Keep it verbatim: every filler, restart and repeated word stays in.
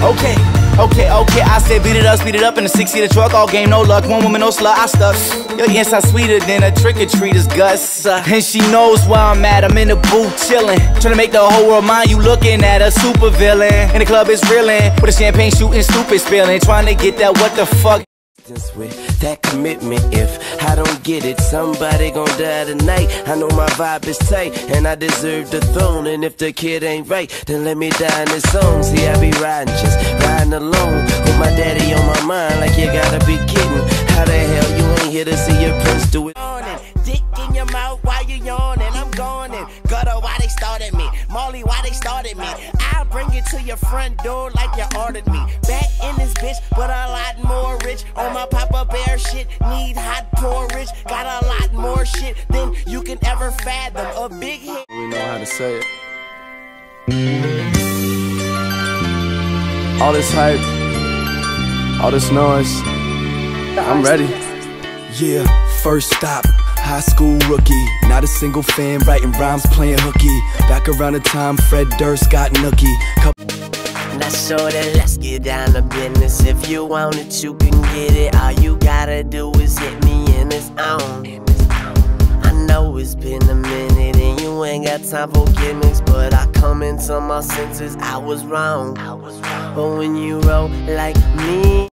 Okay, okay, okay, I said beat it up, speed it up in the six-seater truck, all game, no luck, one woman, no slut, I stuck. Your inside sweeter than a trick-or-treater's guts. uh, And she knows where I'm at, I'm in the booth chillin', tryna make the whole world mine, you looking at a super villain. And the club is reelin', with a champagne shooting, stupid spillin', trying to get that what the fuck. With that commitment, if I don't get it, somebody gon' die tonight. I know my vibe is tight, and I deserve the throne. And if the kid ain't right, then let me die in this song. See, I be riding, just riding alone, with my daddy on my mind, like you gotta be kidding. How the hell you ain't here to see your prince do it? Dick in your mouth while you yawning, I'm going in. Gutter, why they started me? Molly, why they started me? I'll bring it to your front door like you ordered me. Back in this bitch, but a lot more rich. On my Papa Bear shit, need hot porridge. Got a lot more shit than you can ever fathom. A big hit. We know how to say it. All this hype, all this noise, I'm ready. Yeah, first stop, high school rookie. Not a single fan, writing rhymes, playing hooky. Back around the time Fred Durst got nookie. Now shorty, let's get down to business. If you want it, you can get it. All you gotta do is hit me in this own. I know it's been a minute and you ain't got time for gimmicks, but I come into my senses, I was wrong. But when you roll like me,